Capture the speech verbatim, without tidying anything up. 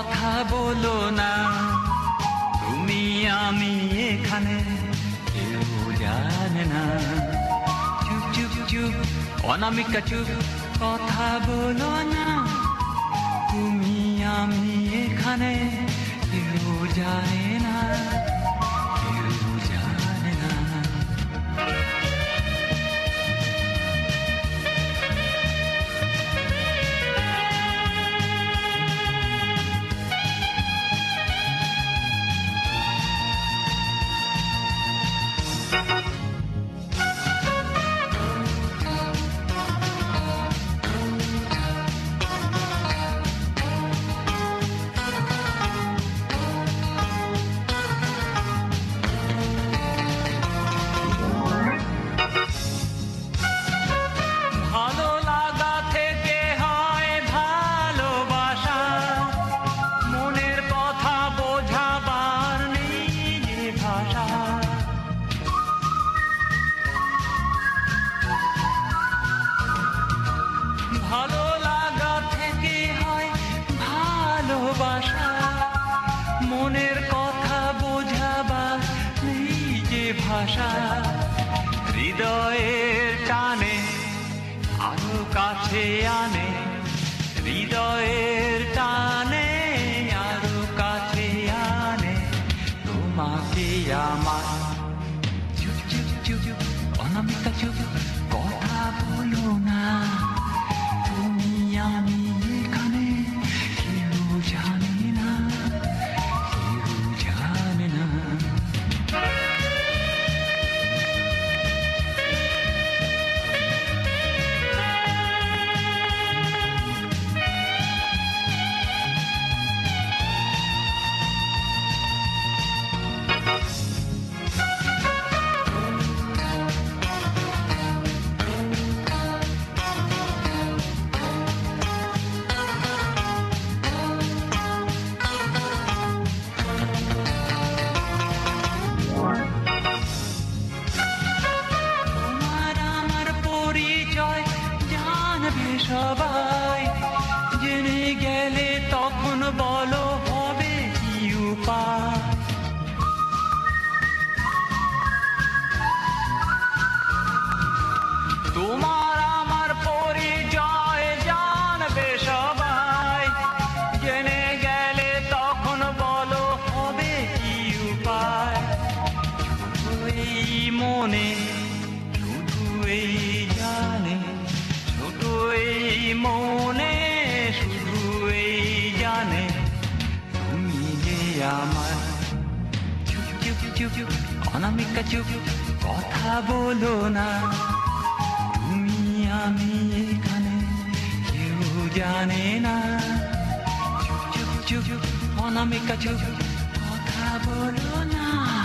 কথা বলো না, তুমি আমি এখানে কেউ জানে না। চুপ চুপ চুপ অনামিকা চুপ, কথা বলো না, তুমি আমি এখানে কেউ জানে না, কেউ জানে না। ভালো লাগা থেকে হয় ভালোবাসা, মনের কথা বোঝাবার নেই যে ভাষা। হৃদয়ের টানে আরো কাছে আনে, হৃদয়ের টানে আরো কাছে আনে তোমাকে আমার। চুপ চুপ চুপ চুপ অনামিকা চুপ, কথা বলো না, তুমি আমি এখানে কেউ জানে না, কেউ জানে না। সবাই জেনে গেলে তখন বলো হবে কি উপায়। তোমার আমার পরিচয় জানবে সবাই, জেনে গেলে তখন বলো হবে কি উপায়। শুধু এই মনে, শুধু এই জানে, এই মনে শুধু এই জানে তুমি যে আমার। চুপ চুপ চুপ চুপ অনামিকা চুপ, কথা বলো না, তুমি আমি এখানে কেউ জানে না। চুপ চুপ চুপ অনামিকা চুপ, কথা বলো না।